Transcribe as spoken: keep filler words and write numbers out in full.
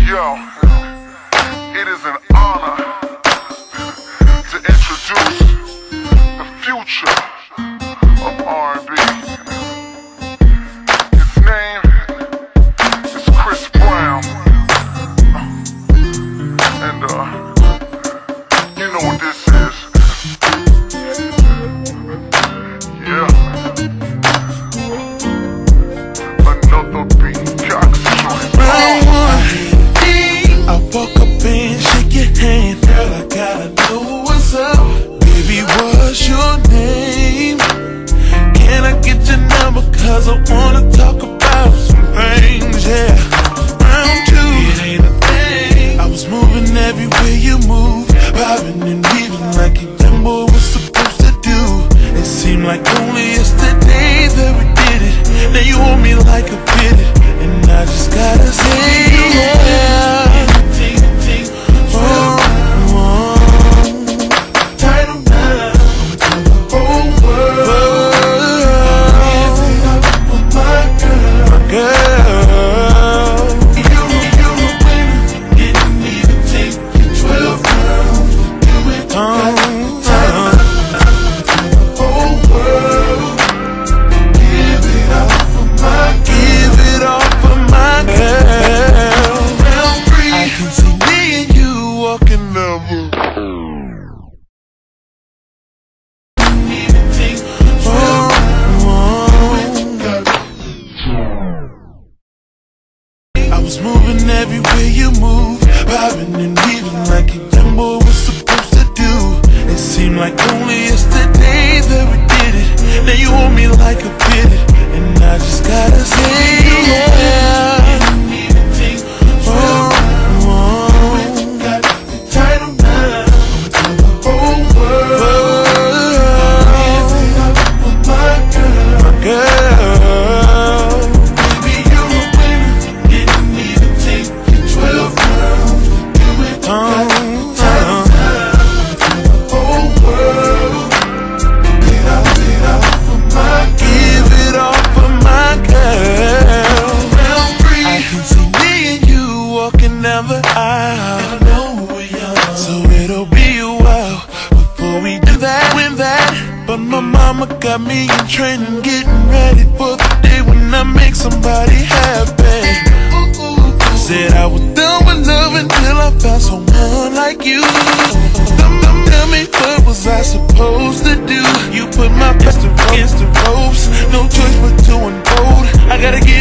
Yo, it is an honor to introduce the future of R and B. His name is Chris Brown, and uh, you know what this is. Yeah, another beat Cox joint. I walk up and shake your hand, girl, I gotta know what's up. Baby, what's your name? Can I get your number? Cause I wanna talk about some things, yeah. Round two, it ain't a thing. I was moving everywhere you move, bobbing and weaving like you done what was supposed to do. It seemed like only yesterday that we did it. Now you hold me like a bit, and I just gotta say, yeah. I was moving everywhere you move, bobbing and weaving like you done what was supposed to do. It seemed like only yesterday that we did it. Now you hold me like a bit, and I just gotta say, yeah. But my mama got me in training, getting ready for the day when I make somebody happy. Said I was done with love until I found someone like you. Tell, tell me, what was I supposed to do? You put my best against the ropes, no choice but to unfold. I gotta get